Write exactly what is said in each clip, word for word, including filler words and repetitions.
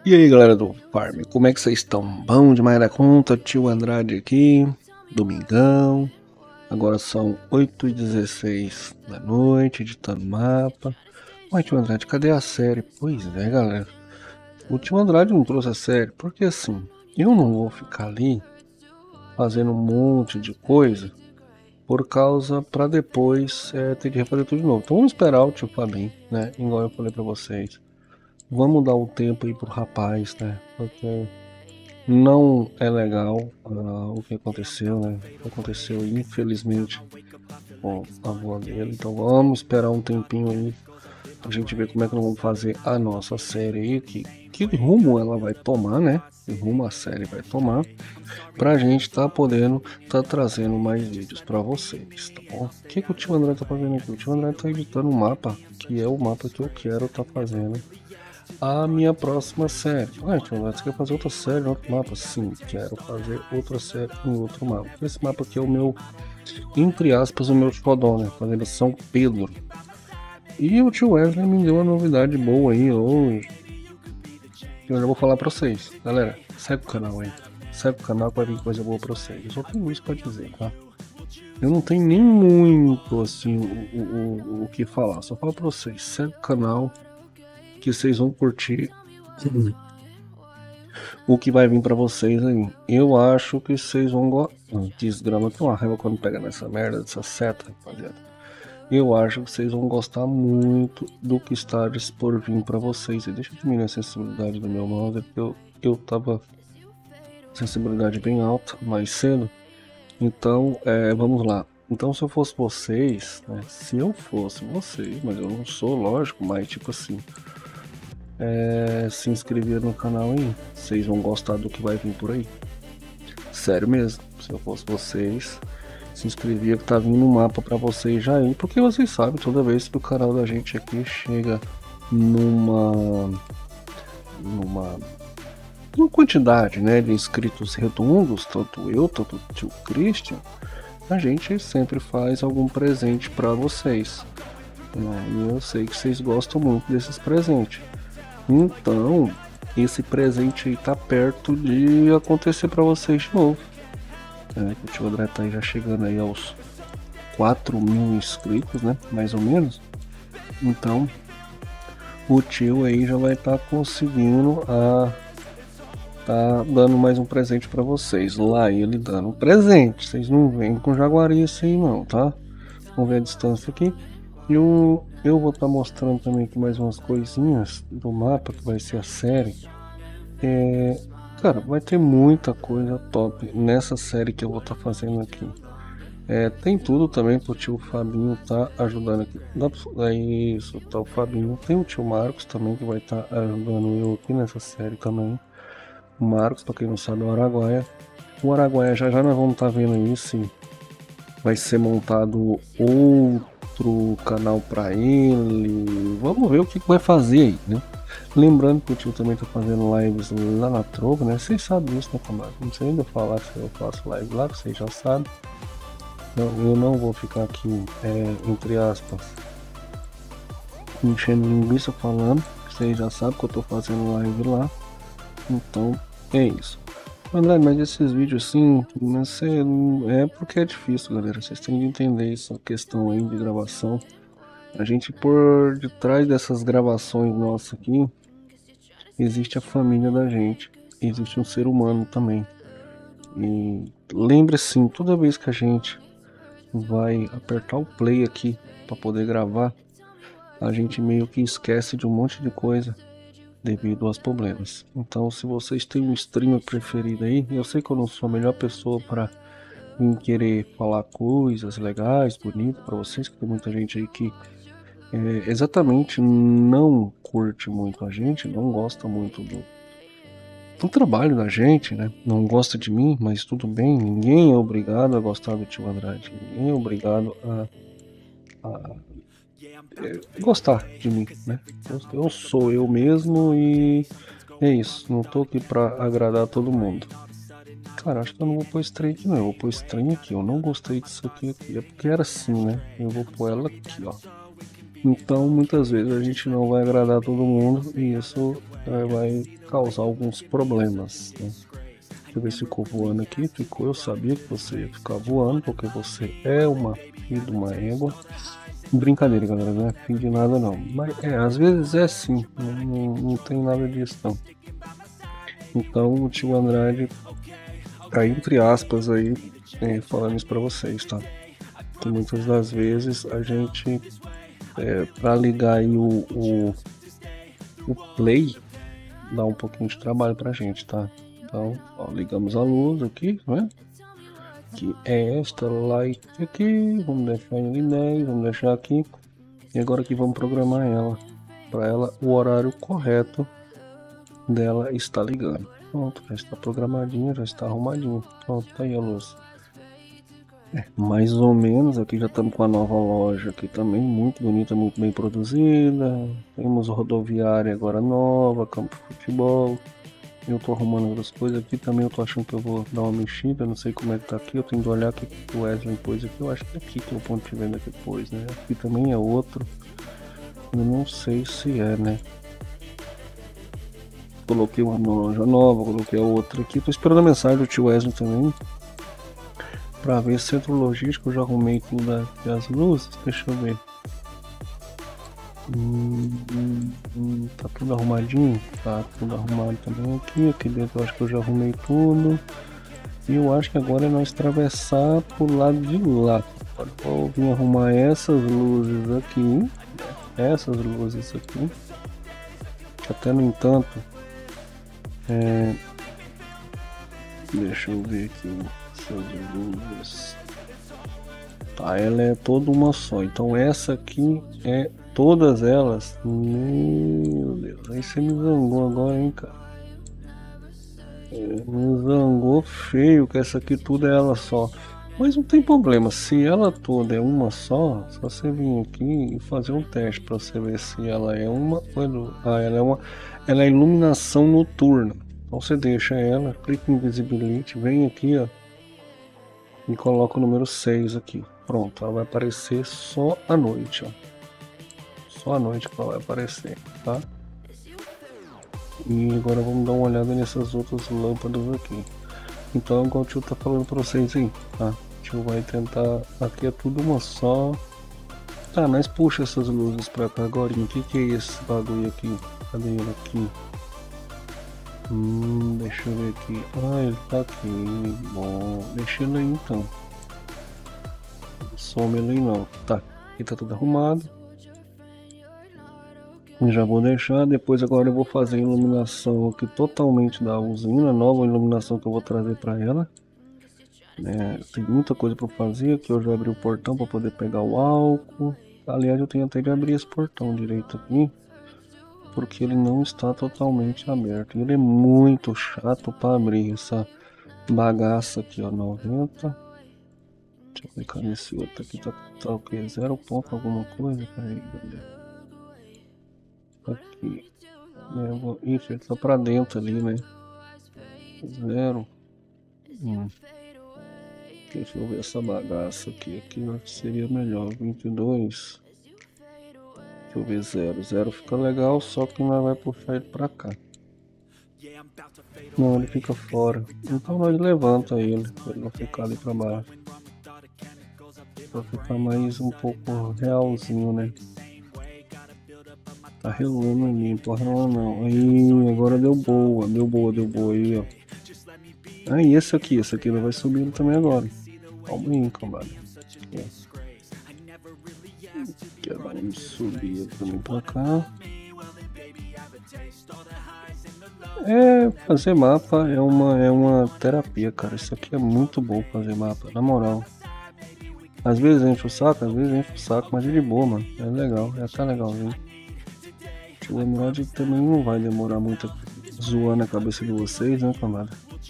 E aí, galera do Farm, como é que vocês estão? Bom demais da conta, tio Andrade aqui, domingão. Agora são oito e dezesseis da noite, editando mapa. Ué, tio Andrade, cadê a série? Pois é, galera. O tio Andrade não trouxe a série, porque assim, eu não vou ficar ali fazendo um monte de coisa por causa pra depois é, ter que refazer tudo de novo. Então vamos esperar o tio Fabinho, né? Igual eu falei pra vocês. Vamos dar um tempo aí pro rapaz, né? Porque não é legal uh, o que aconteceu, né? O que aconteceu, infelizmente, com a avó dele. Então vamos esperar um tempinho aí pra gente ver como é que nós vamos fazer a nossa série aí, que, que rumo ela vai tomar, né? Que rumo a série vai tomar, pra gente tá podendo tá trazendo mais vídeos pra vocês, tá bom? O que, que o tio André tá fazendo aqui? O tio André tá editando um mapa, que é o mapa que eu quero tá fazendo a minha próxima série. Ah, então, você quer fazer outra série em outro mapa? Sim, quero fazer outra série em outro mapa. Esse mapa aqui é o meu, entre aspas, o meu xodó, né? Fazendo São Pedro. E o tio Wesley me deu uma novidade boa aí hoje. Eu já vou falar pra vocês. Galera, segue o canal aí. Segue o canal que vai vir coisa boa pra vocês. Eu só tenho isso pra dizer, tá? Eu não tenho nem muito, assim, o, o, o, o que falar. Só falo pra vocês. Segue o canal que vocês vão curtir o que vai vir pra vocês aí. Eu acho que vocês vão gostar. Desgrama, tem uma raiva quando pega nessa merda, dessa seta, rapaziada. Eu acho que vocês vão gostar muito do que está por vir pra vocês. E deixa eu diminuir a sensibilidade do meu mouse, porque eu, eu tava sensibilidade bem alta mais cedo. Então, é, vamos lá. Então, se eu fosse vocês, né, se eu fosse vocês, mas eu não sou, lógico, mas tipo assim, é, se inscrever no canal aí, vocês vão gostar do que vai vir por aí. Sério mesmo, se eu fosse vocês, se inscrevia que tá vindo um mapa para vocês já aí, porque vocês sabem, toda vez que o canal da gente aqui chega numa numa, numa quantidade, né, de inscritos redondos, tanto eu, tanto o tio Christian, a gente sempre faz algum presente para vocês, né? E eu sei que vocês gostam muito desses presentes. Então, esse presente aí tá perto de acontecer para vocês de novo. É, o tio André tá aí já chegando aí aos quatro mil inscritos, né? Mais ou menos. Então, o tio aí já vai estar tá conseguindo a tá dando mais um presente para vocês. Lá ele dando um presente. Vocês não vêm com jaguarice aí não, tá? Vamos ver a distância aqui. E eu, eu vou estar tá mostrando também aqui mais umas coisinhas do mapa que vai ser a série. É, cara, vai ter muita coisa top nessa série que eu vou estar tá fazendo aqui. É, tem tudo também pro tio Fabinho tá ajudando aqui. Dá pra, é isso, tá o Fabinho. Tem o tio Marcos também que vai estar tá ajudando eu aqui nessa série também. O Marcos, pra quem não sabe, é o Araguaia. O Araguaia já já nós vamos estar tá vendo isso. Vai ser montado outro canal para ele. Vamos ver o que, que vai fazer aí, né? Lembrando que o tio também tá fazendo lives lá na Trovo, né? Vocês sabem disso, né, camarada? Não sei ainda falar se eu faço live lá, que vocês já sabem. Não, eu não vou ficar aqui, é, entre aspas, enchendo linguiça falando. Vocês já sabem que eu tô fazendo live lá. Então, é isso. André, mas esses vídeos assim, é porque é difícil, galera. Vocês têm que entender essa questão aí de gravação. A gente, por detrás dessas gravações nossas aqui, existe a família da gente, existe um ser humano também. E lembre assim, toda vez que a gente vai apertar o play aqui para poder gravar, a gente meio que esquece de um monte de coisa devido aos problemas. Então, se vocês têm um streamer preferido aí, eu sei que eu não sou a melhor pessoa para querer falar coisas legais, bonitas para vocês, que tem muita gente aí que é, exatamente não curte muito a gente, não gosta muito do, do trabalho da gente, né? Não gosta de mim, mas tudo bem, ninguém é obrigado a gostar do tio Andrade, ninguém é obrigado a, a é, gostar de mim, né? Eu, eu sou eu mesmo e é isso, não tô aqui pra agradar todo mundo. Cara, acho que eu não vou pôr estranho aqui não, eu vou pôr estranho aqui, eu não gostei disso aqui, aqui, é porque era assim, né? Eu vou pôr ela aqui, ó. Então, muitas vezes a gente não vai agradar todo mundo e isso é, vai causar alguns problemas, né? Deixa eu ver se ficou voando aqui. Ficou, eu sabia que você ia ficar voando, porque você é uma filha de uma égua. Brincadeira, galera, não é fim de nada não. Mas é, às vezes é sim, não, não, não tem nada disso não. Então o tio Andrade tá entre aspas aí, é, falando isso pra vocês, tá? Que muitas das vezes a gente, é, pra ligar aí o, o, o play, dá um pouquinho de trabalho pra gente, tá? Então, ó, ligamos a luz aqui, né? Que é esta light aqui, vamos deixar em dez, vamos deixar aqui. E agora aqui vamos programar ela, para ela o horário correto dela está ligando. Pronto, já está programadinha, já está arrumadinho. Pronto, tá aí a luz. É, mais ou menos, aqui já estamos com a nova loja aqui também, muito bonita, muito bem produzida. Temos rodoviária agora nova, campo de futebol. Eu tô arrumando outras coisas aqui também, eu tô achando que eu vou dar uma mexida, não sei como é que tá aqui, eu tenho que olhar aqui que o Wesley pôs aqui, eu acho que é aqui que é o ponto de venda que pôs, né? Aqui também é outro, eu não sei se é, né? Coloquei uma loja nova, coloquei a outra aqui, tô esperando a mensagem do tio Wesley também, pra ver centro logístico, eu já arrumei tudo aqui, as luzes, deixa eu ver. Hum, hum, hum, tá tudo arrumadinho? Tá tudo arrumado também aqui. Aqui dentro eu acho que eu já arrumei tudo. E eu acho que agora é nós atravessar pro lado de lá. Agora eu vim arrumar essas luzes aqui. Essas luzes aqui. Até no entanto. É... Deixa eu ver aqui. Essas luzes. Tá, ela é toda uma só. Então essa aqui é todas elas. Meu Deus, aí você me zangou agora, hein, cara. É, me zangou feio, que essa aqui tudo é ela só. Mas não tem problema, se ela toda é uma só, só você vir aqui e fazer um teste para você ver se ela é uma. Ah, ela é uma. Ela é iluminação noturna. Então você deixa ela, clica em Visibility, vem aqui, ó. E coloca o número seis aqui. Pronto, ela vai aparecer só à noite, ó. Só à noite que ela vai aparecer, tá? E agora vamos dar uma olhada nessas outras lâmpadas aqui. Então, igual o tio tá falando pra vocês aí, tá? O tio vai tentar... Aqui é tudo uma só. Tá, mas puxa essas luzes pra cá agora. O que que é esse bagulho aqui? Cadê ele aqui? Hum, deixa eu ver aqui. Ah, ele tá aqui. Bom, deixa ele aí então. Some ele aí não. Tá, aqui tá tudo arrumado. Já vou deixar. Depois agora eu vou fazer a iluminação aqui totalmente da usina. Nova iluminação que eu vou trazer para ela. É, tem muita coisa para fazer aqui. Eu já abri o portão para poder pegar o álcool. Aliás, eu tenho até de abrir esse portão direito aqui, porque ele não está totalmente aberto. Ele é muito chato para abrir essa bagaça aqui, ó, noventa. Deixa eu clicar nesse outro aqui, tá, tá o que? Zero ponto alguma coisa? Peraí, galera. Aqui. É, eu vou... Ixi, ele tá pra dentro ali, né? Zero. Hum. Deixa eu ver essa bagaça aqui. Aqui eu acho que seria melhor. vinte e dois. Deixa eu ver zero. Zero fica legal, só que nós vai puxar ele pra cá. Não, ele fica fora. Então nós levanta ele. Ele não ficar ali pra baixo. Pra ficar mais um pouco realzinho, né? Tá relando ali, não tô relando não. Aí, agora deu boa, deu boa, deu boa aí, ó. Ah, e esse aqui, esse aqui vai subindo também agora. Calma aí, cambada. Aqui, aqui, vamos subir também pra cá. É, fazer mapa é uma, é uma terapia, cara. Isso aqui é muito bom fazer mapa, na moral. Às vezes enche o saco, às vezes enche o saco, mas é de boa, mano. É legal, é até legalzinho. O Andrade também não vai demorar muito zoando a cabeça de vocês, né, camada?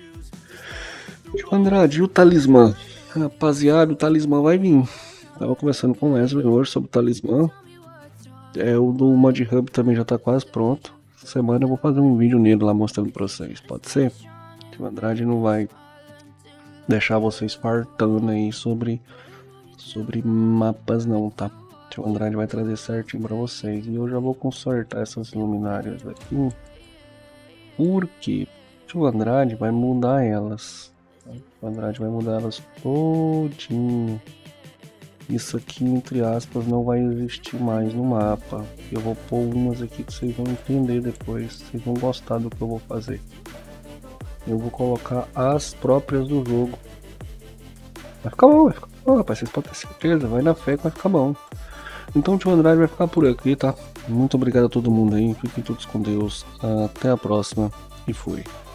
O Andrade, e o talismã? Rapaziada, o talismã vai vir. Tava conversando com o Wesley hoje sobre o talismã. É, o do Mod Hub também já tá quase pronto. Essa semana eu vou fazer um vídeo nele lá mostrando pra vocês, pode ser? O Andrade não vai deixar vocês fartando aí sobre, sobre mapas não, tá? O Andrade vai trazer certinho pra vocês. E eu já vou consertar essas luminárias aqui. Porque o tio Andrade vai mudar elas. O Andrade vai mudar elas todinho. Isso aqui, entre aspas, não vai existir mais no mapa. Eu vou pôr umas aqui que vocês vão entender depois. Vocês vão gostar do que eu vou fazer. Eu vou colocar as próprias do jogo. Vai ficar bom, vai ficar bom, rapaz. Vocês podem ter certeza. Vai na fé que vai ficar bom. Então o tio Andrade vai ficar por aqui, tá? Muito obrigado a todo mundo aí. Fiquem todos com Deus. Até a próxima. E fui.